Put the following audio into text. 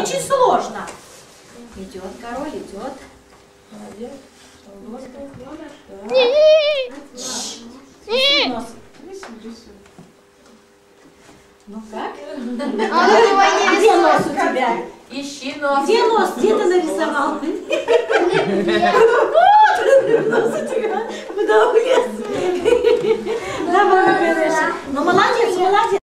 очень сложно. Идет король, идет. Молодец. Нос. Ну как? Где нос у тебя? Ищи нос. Где нос? Где ты нарисовал? Вот нос у тебя. Куда улез? Давай, ну молодец, молодец.